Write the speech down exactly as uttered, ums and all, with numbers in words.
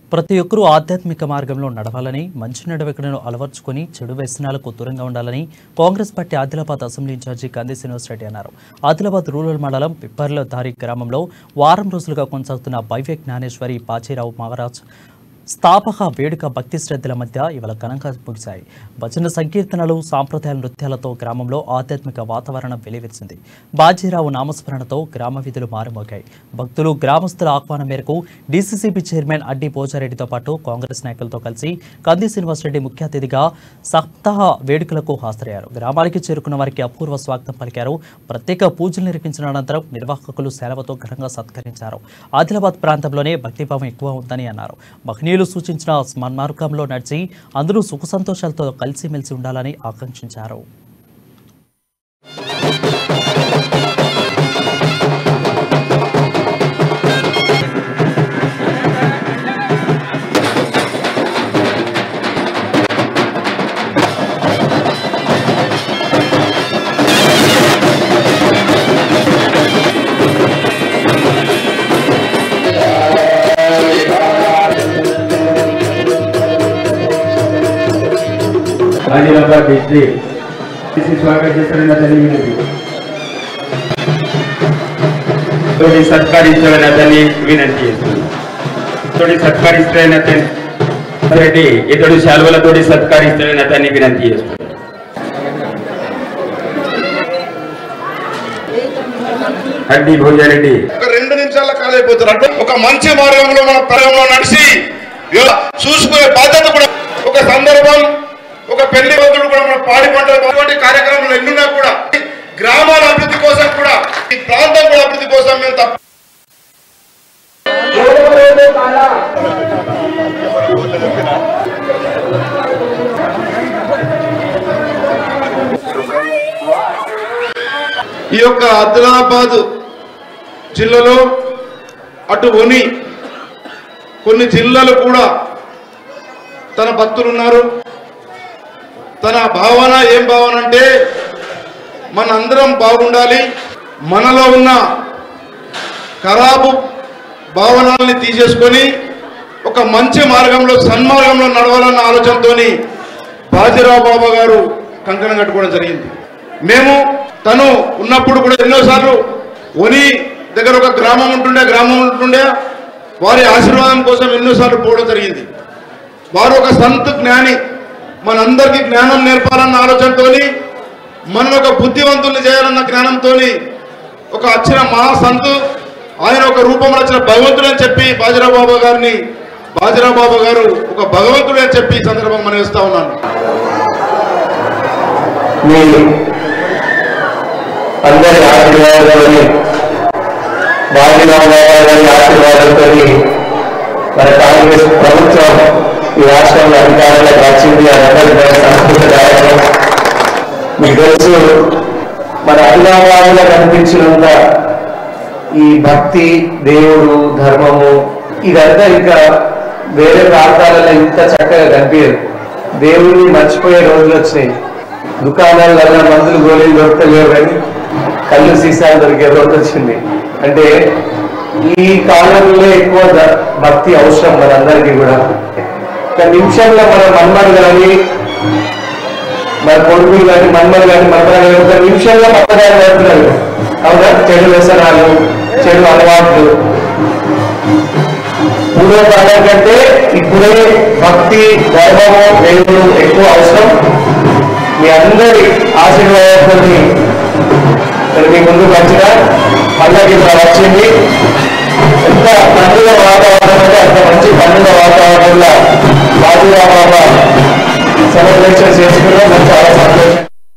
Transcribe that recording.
ప్రతి ఒక్కరూ ఆధ్యాత్మిక మార్గంలో నడవాలని, మంచి నడవడికను అలవర్చుకొని చెడు వ్యసనాలకు దూరంగా ఉండాలని Congress party Adilabad assembly incharge Kandi Srinivas Reddy అన్నారు. ఆదిలాబాద్ రూరల్ మండలం పిప్పర్లధారి గ్రామంలో వారం రోజులుగా కొనసాగుతున్న భవ్య జ్ఞానేశ్వరి బాజీరావు మహారాజ్ స్థాపక వేడుక భక్తి శ్రద్ధల మధ్య ఇవాళ ఘనంగా ముగిశాయి. భజన సంకీర్తనలు, సాంప్రదాయ నృత్యాలతో గ్రామంలో ఆధ్యాత్మిక వాతావరణం వెలివిరిసింది. బాజీరావు నామస్మరణతో గ్రామ వీధులు మారుమోగాయి. భక్తులు, గ్రామస్తుల ఆహ్వానం మేరకు డీసీసీబీ చైర్మన్ అడ్డి పోచారెడ్డితో పాటు కాంగ్రెస్ నాయకులతో కలిసి కంది శ్రీనివాసరెడ్డి ముఖ్య అతిథిగా సప్తాహ వేడుకలకు హాజరయ్యారు. గ్రామానికి చేరుకున్న వారికి అపూర్వ స్వాగతం పలికారు. ప్రత్యేక పూజలు నిర్వహించిన అనంతరం నిర్వాహకులు సెలవుతో ఘనంగా సత్కరించారు. ఆదిలాబాద్ ప్రాంతంలోనే భక్తిభావం ఎక్కువ ఉందని అన్నారు. మహనీయులు సూచించిన స్మరణార్గంలో నడిచి అందరూ సుఖ సంతోషాలతో కలిసిమెలిసి ఉండాలని ఆకాంక్షించారు. आदिलाबाद डिस्ट्रिक्ट किसी स्वागत చేస్తున్న తల్లి తోడి సత్కరించవలసిన తల్లి వినంతి చేస్తుంది. తోడి సత్కరిస్తున్న తల్లి ఇతడు శాల్వలతోటి సత్కరిస్తున్న తల్లి వినంతి చేస్తుంది. అడ్డి భోజారెడ్డి ఒక రెండు నిమిషాల కాలైపోతారు. అంటే ఒక మంచి మార్గంలో మన తరంలో నడిచి చూసుకునే బాధ్యత కూడా ఒక సందర్భం, ఒక పెళ్లి బంధువులు కూడా మన పాడి పంటల కార్యక్రమాలు ఎన్నున్నా కూడా గ్రామాల అభివృద్ధి కోసం కూడా ఈ ప్రాంతం కూడా అభివృద్ధి కోసం మేము తప్ప ఈ యొక్క ఆదిలాబాద్ జిల్లాలో అటు ఒని కొన్ని జిల్లాలు కూడా తన భక్తులు ఉన్నారు. తన భావన ఏం భావన అంటే మనందరం బాగుండాలి, మనలో ఉన్న ఖరాబు భావనల్ని తీసేసుకొని ఒక మంచి మార్గంలో సన్మార్గంలో నడవాలన్న ఆలోచనతో బాజీరావు బాబా గారు కంకణం కట్టుకోవడం జరిగింది. మేము తను ఉన్నప్పుడు కూడా ఎన్నోసార్లు ఒని దగ్గర ఒక గ్రామం ఉంటుండే గ్రామం ఉంటుండే వారి ఆశీర్వాదం కోసం ఎన్నోసార్లు పోవడం జరిగింది. వారు ఒక సంత్ జ్ఞాని, మనందరికీ జ్ఞానం నేర్పాలన్న ఆలోచనతో, మన ఒక బుద్ధివంతుల్ని చేయాలన్న జ్ఞానంతో ఒక వచ్చిన మహాసంతు, ఆయన ఒక రూపంలో వచ్చిన భగవంతుడు అని చెప్పి బాజీరావు బాబా గారిని బాజీరావు బాబా గారు ఒక భగవంతుడు అని చెప్పి ఈ సందర్భంగా మనం ఇస్తా ఉన్నాను. అందరి ఆశీర్వాదాలని బాజీరావు బాబా గారి ఆశీర్వాదంతో మన కాంగ్రెస్ ప్రభుత్వం ఈ రాష్ట్రంలో అధికారంలోకి వచ్చింది. అదందరి సంస్కృతదాయకం. మీకు తెలుసు, మన ఆదిలాబాద్లో కనిపించినంత ఈ భక్తి, దేవుడు, ధర్మము ఇదంతా ఇంకా వేరే ప్రాంతాలలో ఇంత చక్కగా కనిపించదు. దేవుడిని మర్చిపోయే రోజులు వచ్చినాయి. దుకాణాలలో మందులు గోళీలు దొరకలేవు కానీ కళ్ళు సీసాలు దొరికే రోజు వచ్చింది. అంటే ఈ కాలంలో ఎక్కువ భక్తి అవసరం మనందరికీ కూడా. ఒక నిమిషంలో మన మన్మడు కానీ మన కొడుకులు కానీ మన్మడు కానీ మన్మడు కానీ ఒక నిమిషంలో పక్కదారి పడుతున్నారు. అవునా? చెడు వ్యసనాలు, చెడు అలవాట్లు. పూర్వ కాలం కంటే ఇప్పుడే భక్తి, ధర్మము, దేవుడు ఎక్కువ అవసరం. మీ అందరి ఆశీర్వాదాలతో మీ ముందుకు వచ్చిన పండుగ వచ్చింది. ఎంత పండుగ వాతావరణం అంటే అంత మంచి పండుగ వాతావరణంలో బాజీరావు బాబా సెలబ్రేషన్ చేసుకున్నాం. చాలా సంతోషం.